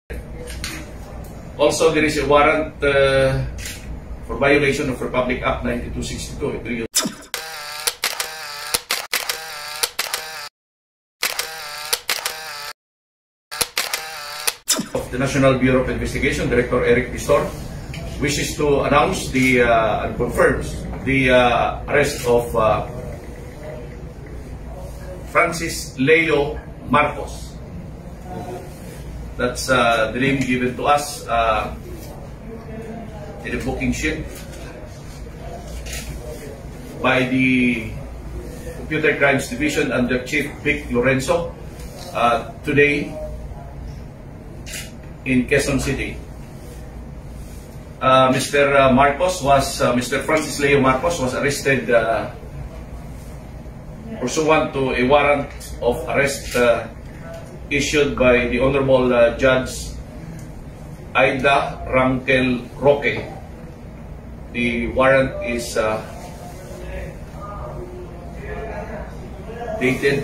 Also, there is a warrant for violation of Republic Act 9262. Ito yung of the National Bureau of Investigation, Director Eric Pistor, wishes to announce and confirms the arrest of Francis Leo Marcos. That's the name given to us in the booking sheet by the Computer Crimes Division under Chief Vic Lorenzo today in Quezon City. Mr. Francis Leo Marcos was arrested pursuant to a warrant of arrest issued by the Honorable Judge Aida Rangel Roque. The warrant is dated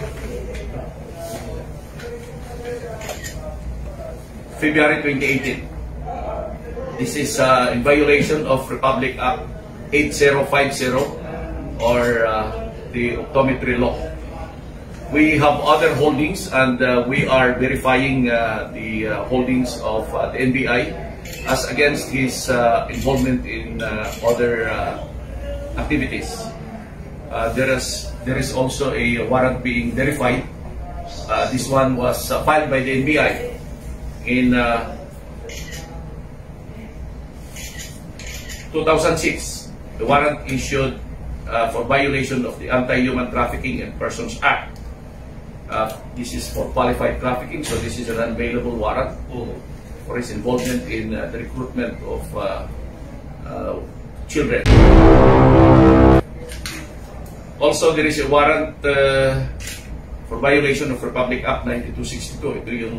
February 2018. This is in violation of Republic Act 8050 or the optometry law. We have other holdings, and we are verifying the holdings of the NBI as against his involvement in other activities. There is also a warrant being verified. This one was filed by the NBI in 2006. The warrant issued for violation of the Anti-Human Trafficking and Persons Act. This is for qualified trafficking, so this is an unavailable warrant for his involvement in the recruitment of children. Also, there is a warrant for violation of Republic Act 9262. Ito yung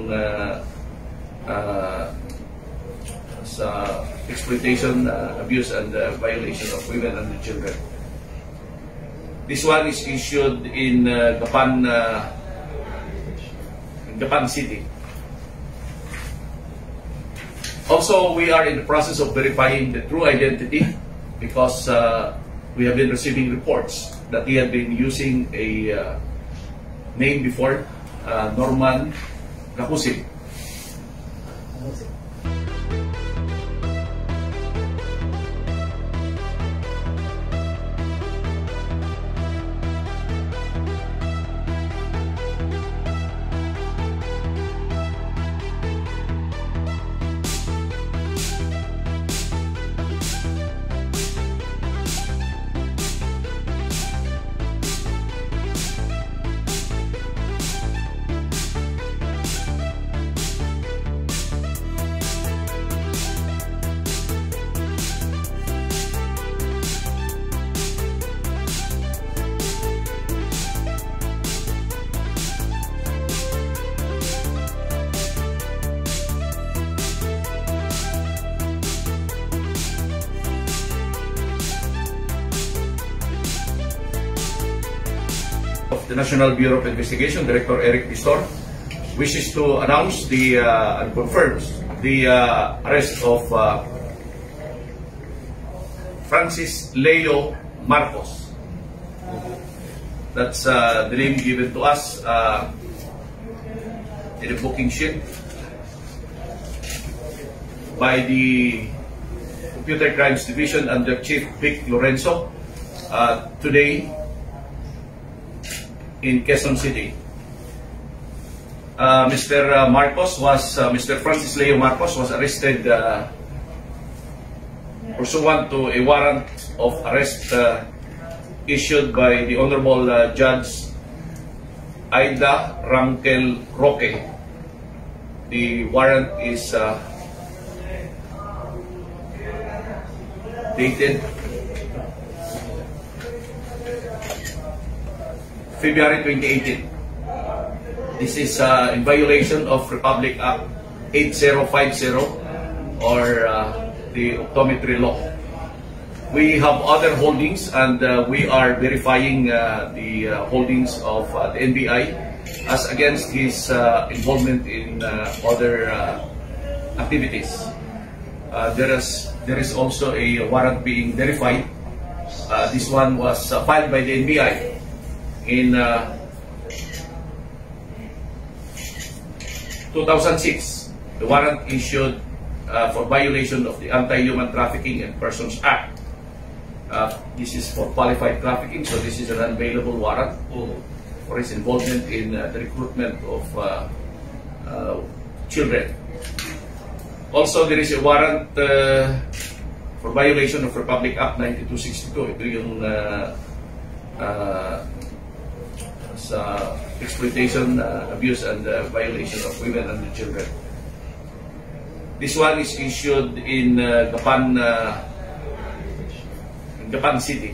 sa exploitation, abuse, and violation of women and children. This one is issued in Gapan City. Also, we are in the process of verifying the true identity because we have been receiving reports that he had been using a name before, Norman Rakusin. Of the National Bureau of Investigation, Director Eric Pistor, wishes to announce and confirms the arrest of Francis Leo Marcos. That's the name given to us in the booking sheet by the Computer Crimes Division under Chief Vic Lorenzo today in Quezon City. Mr. Francis Leo Marcos was arrested pursuant to a warrant of arrest issued by the Honorable Judge Aida Rangel Roque. The warrant is dated February 2018. This is in violation of Republic Act 8050 or the optometry law. We have other holdings, and we are verifying the holdings of the NBI as against his involvement in other activities. There is also a warrant being verified. This one was filed by the NBI in 2006. The warrant issued for violation of the Anti-Human Trafficking and Persons Act. This is for qualified trafficking, so this is an unavailable warrant for his involvement in the recruitment of children. Also, there is a warrant for violation of Republic Act 9262. Ito yung sa exploitation, abuse, and violation of women and children. This one is issued in Gapan City.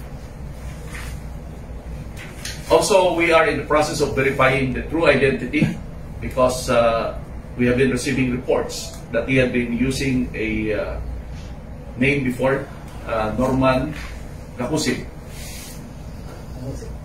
Also, we are in the process of verifying the true identity because we have been receiving reports that he had been using a name before, Norman Kakusig.